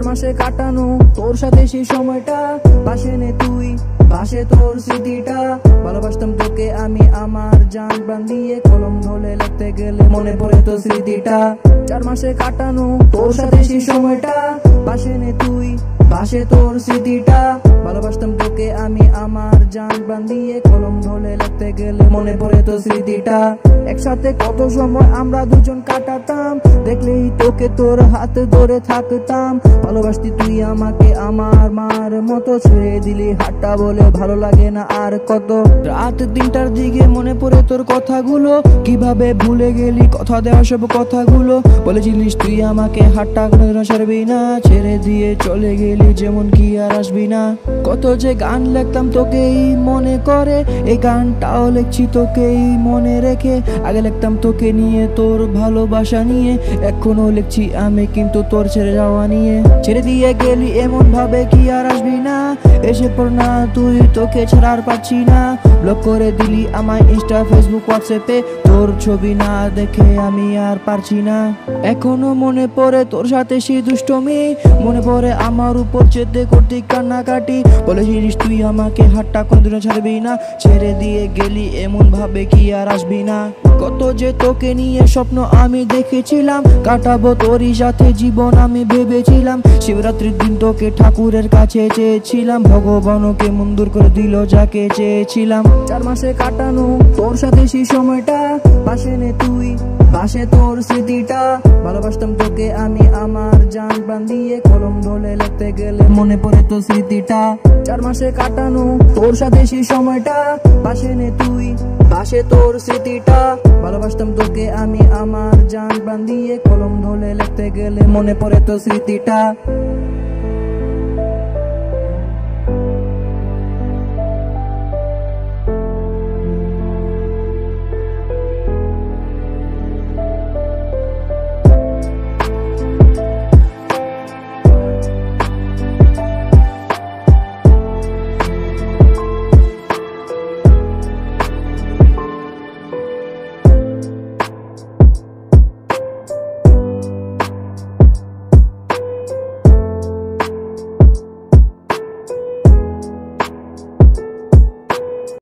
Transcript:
মাসে কাটানো তোর সাথে সেই সময়টা, পাশে নে তুই, পাশে তোর স্মৃতিটা। ভালোবাসতাম তোকে আমি আমার জান প্রাণ দিয়ে, কলম ধরে লিখতে গেলে মনে পড়ে তো স্মৃতিটা। 4 মাসে কাটানো তোর সাথে সেই সময়টা, পাশে নে তুই, পাশে তোর স্মৃতিটা। ভালোবাসতাম তোকে আমি আমার জান প্রাণ দিয়ে, কলম ধরে লিখতে গেলে মনে পড়ে তো স্মৃতিটা। একসাথে কত সময় আমরা দুজন কাটাতাম, দেখলেই তোকে তোর হাত ধরে থাকতাম। ভালোবাসতি তুই আমাকে আমার মার মতো, ছেড়ে দিলি হাতটা বলে ভালো লাগে না আর কত। রাত 3টার দিকে মনে পড়ে তোর কথাগুলো, কিভাবে ভুলে গেলি কথা দেওয়া সব কথাগুলো। বলেছিলিস তুই আমাকে হাতটা ছাড়বি না, ছেড়ে দিয়ে চলে গেলি যেমন কি আর আসবি না। কত যে গান লিখতাম তোকেই মনে করে, এই গানটাও লিখছি তোকেই মনে রেখে। আগে লিখতাম তোকে নিয়ে, তোর ভালোবাসা নিয়ে, এখনো লিখছি আমি কিন্তু তোর ছেড়ে যাওয়া নিয়ে। ছেড়ে দিয়ে গেলি এমন ভাবে কি আর আসবি না, এসে পড় না তুই, তোকে ছাড়ার পাচ্ছি না। ব্লক করে দিলি আমায় ইনস্টা ফেসবুক হোয়াটসঅ্যাপে, তোর ছবি না দেখে আমি আর পারছি না। এখনো মনে পড়ে তোর সাথে সেই দুষ্টমি, মনে পড়ে আমার উপর চেতে করতে কান্নাকাটি। বলেছিলিস তুই আমাকে হাতটা কোনদিনও ছাড়বি না, ছেড়ে দিয়ে গেলি এমন ভাবে কি আর আসবি না। কত যে তোকে নিয়ে স্বপ্ন আমি দেখেছিলাম, কাটাবো তোরই সাথে জীবন আমি ভেবেছিলাম। শিবরাত্রির দিন তোকে ঠাকুরের কাছে চেয়েছিলাম, ভগবানকে মঞ্জুর করে দিল যাকে চেয়েছিলাম। 4 মাসে কাটানো তোর সাথে সেই সময়টা, পাশে নে তুই, পাশে তোর স্মৃতিটা। ভালোবাসতাম তোকে আমি আমার জান প্রাণ দিয়ে, কলম ধরে লিখতে গেলে মনে পড়ে তো স্মৃতিটা। 4 মাসে কাটানো তোর সাথে সেই সময়টা, পাশে নে তুই, পাশে তোর স্মৃতিটা। ভালোবাসতাম তোকে আমি আমার জান প্রাণ দিয়ে, কলম ধরে লিখতে গেলে মনে পড়ে তো স্মৃতিটা।